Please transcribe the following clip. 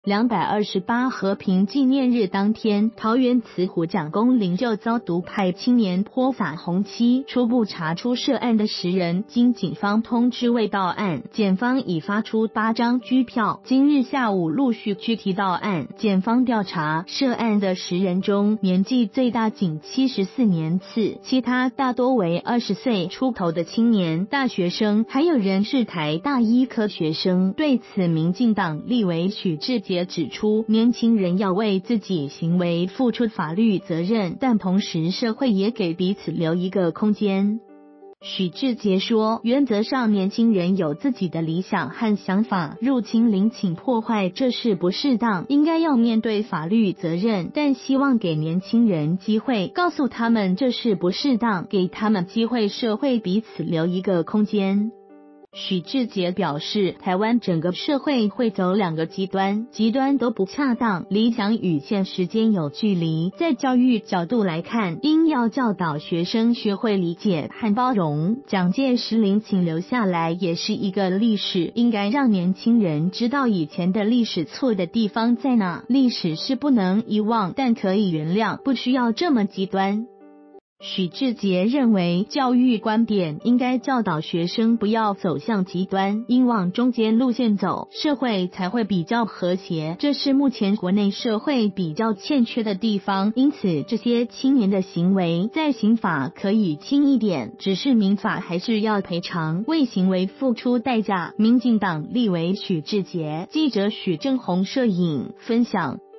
228和平纪念日当天，桃园慈湖蒋公灵就遭独派青年泼洒红漆，初步查出涉案的10人，经警方通知未到案，检方已发出8张拘票，今日下午陆续拘提到案。检方调查，涉案的10人中，年纪最大仅74年次，其他大多为20岁出头的青年、大学生，还有人是台大医科学生。对此，民进党立委许智杰指出，年轻人要为自己行为付出法律责任，但同时社会也给彼此留一个空间。许智杰说，原则上年轻人有自己的理想和想法，入侵陵寝破坏这是不适当，应该要面对法律责任，但希望给年轻人机会，告诉他们这是不适当，给他们机会，社会彼此留一个空间。许智杰表示，台湾整个社会会走2个极端，极端都不恰当，理想与现实间有距离。在教育角度来看，应要教导学生学会理解和包容。蒋介石陵寝留下来也是一个历史，应该让年轻人知道以前的历史错的地方在哪。历史是不能遗忘，但可以原谅，不需要这么极端。许智杰认为，教育观点应该教导学生不要走向极端，应往中间路线走，社会才会比较和谐，这是目前国内社会比较欠缺的地方。因此，这些青年的行为在刑法可以轻一点，只是民法还是要赔偿，为行为付出代价。民进党立委许智杰，记者许正宏摄影分享。